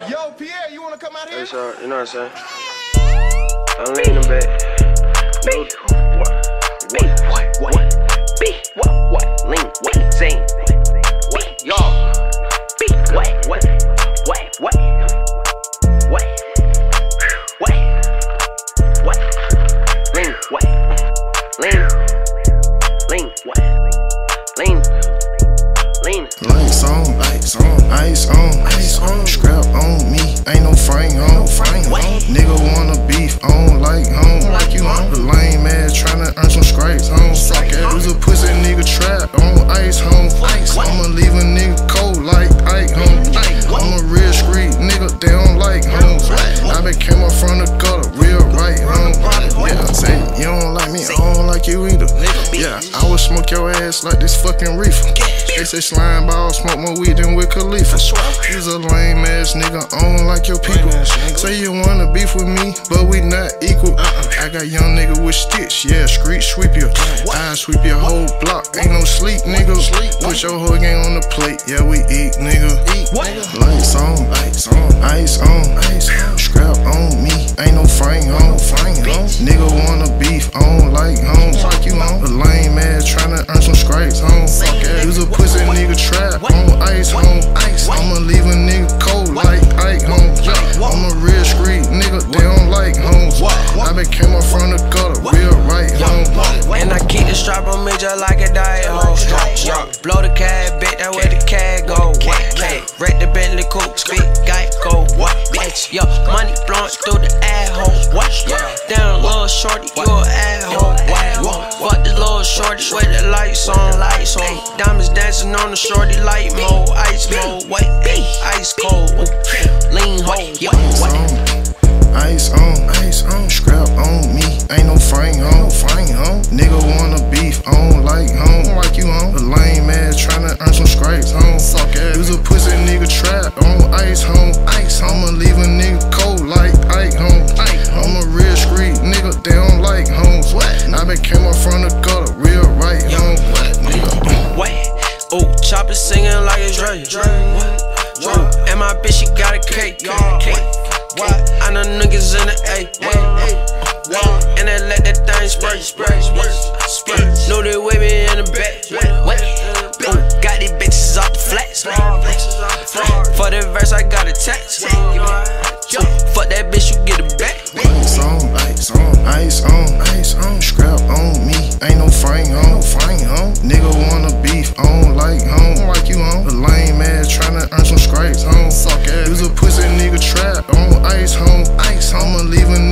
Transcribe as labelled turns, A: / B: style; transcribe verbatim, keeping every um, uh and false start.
A: Yo, Pierre, you wanna come out here?
B: Hey, sorry, you know what I'm saying? I'm leaning back. Nudy. What? What? What? What? B. What? What? Lean. What? Zing. What? Y'all. B. What? What? What? What? What? What? What? Lean. What? Lean. Lean. What? Lean. Lean.
C: Lights on, lights on, ice on, ice on. Scrap on me, ain't no frame on, frame on. Nigga wanna beef, I don't like home, like you on. The lame ass tryna earn some scrapes home. Fuck it, who's a pussy nigga trap on ice home. I'ma leave a nigga cold like Ike home. I'm a real street nigga, they don't like home. I became up from the gutter, real right home. Yeah, say you don't like me, I don't like you either. Yeah, I would smoke your ass like this fucking reefer. They say slime ball, smoke more weed than with Khalifa. You's a lame ass nigga, I don't like your people. Say you wanna beef with me, but we not equal. I got young nigga with sticks, yeah, street sweep you. I sweep your whole block, ain't no sleep, nigga. Put your whole gang on the plate, yeah, we eat, nigga. Lights on, lights on, ice on, ice on. Scrap on me, ain't no frame on, frame on. Nigga wanna beef, I don't like home, like you on. The lame ass tryna earn some scrapes home. Fuck it, you's a pussy nigga trap on ice home. I'ma leave a nigga cold like Ike home. I'm a real street nigga, they don't like home. I became up from the gutter, real right home.
D: And I keep the strap on me just like a diet hole. Yeah, blow the cab, bet that where the cab go. Hey, wreck the Bentley coupe, speak Geico. What, bitch? Yo, money blowing through the asshole. What? Down little shorty, you a asshole. Fuck this little shorty with the lights on, lights on. Diamonds dancing on the shorty light mode, ice mode. Wait, ice cold. Lean hole.
C: Ice on, ice on, scrap on me, ain't no frame on, frame on. Nigga wanna beef, I don't like home, like you on. The lame ass tryna earn some scrapes home. Fuck it, you's a pussy nigga trap on ice home. Ice, I'ma leave a nigga cold like Ike home. I'm a real street nigga, they don't like home. I became up from the gutter, real right home.
D: Wait, ooh, chopper singing like it's Dre. Ooh, and my bitch she got a cake. I know niggas in the A, and they let that thing spray, spray, spray. Know they with me in the back. Ooh, got these bitches off the flats. For the verse, I got a text. Fuck that bitch, you get it back.
C: Ice on, ice on, ice on, ice on. Scrap on me, ain't no frame on, frame on. Nigga wanna beef, I don't like home, like you on. The lame ass tryna earn some scrapes home. Fuck it, you's a pussy nigga trap on ice home. Ice, I'ma leave a